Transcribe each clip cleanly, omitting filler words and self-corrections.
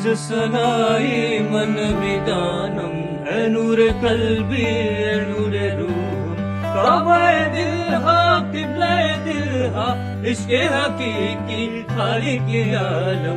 सनाई मन विदानम है नूर कल्बी है नूर रूह काबाए दिल हा किबलाए दिल हा इश्क़े हकीकी खालिक आलम।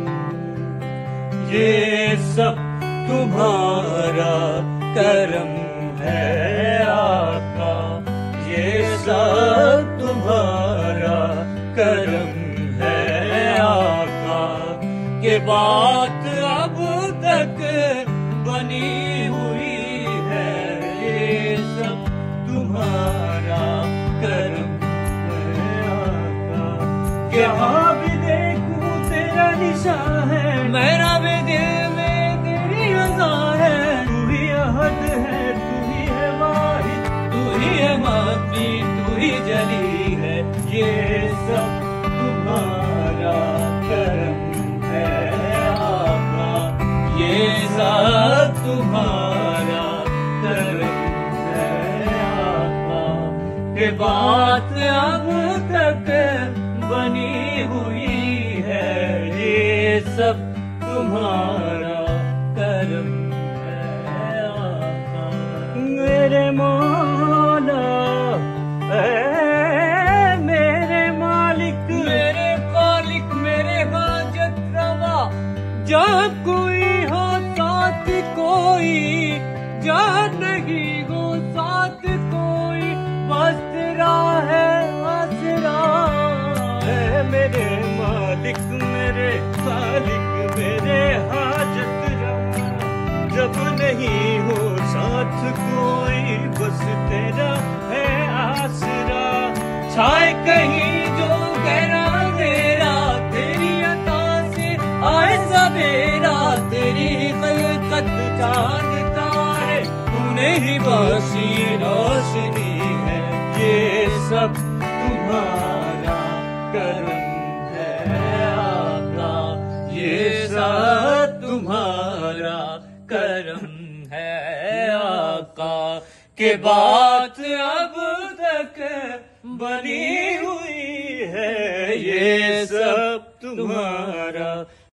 ये सब तुम्हारा करम है आका, ये सब तुम्हारा करम है आका। के बात अब तक बनी हुई है, ये सब तुम्हारा करम है आका। यहाँ भी देखूं तेरा निशान है, मेरा भी दिल में तेरी रज़ा है। तू ही अहद है, तू ही है वाहिद, तू ही है माफ़ी, तू ही जली है। ये सब तुम्हारा करम है आका, ये सब तुम्हारा करम है आका। के बात अब तक बनी हुई है, ये सब तुम्हारा करम है आका। मेरे मौला मेरे मालिक मेरे खालिक मेरे हाजत रवा, जब कोई हो साथ कोई, जब नहीं हो साथ कोई, बस तेरा है आसरा है। मेरे मालिक मेरे खालिक मेरे हाजत रवा, जब नहीं हो साथ कोई, बस तेरा है आसरा। छाए कहीं जो गहरा अंधेरा, तेरी अता से आए सवेरा, तेरी खलकत चांदता है, तूने ही बख्शी रोशनी है। ये सब तुम्हारा करम है आका, ये सब तुम्हारा करम है आका। के बात अब तक बनी हुई है, ये सब तुम्हारा